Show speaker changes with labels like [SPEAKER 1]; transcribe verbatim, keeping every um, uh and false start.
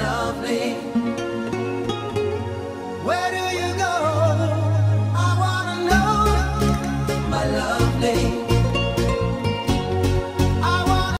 [SPEAKER 1] lovely. Where do you go? I wanna know, my lovely.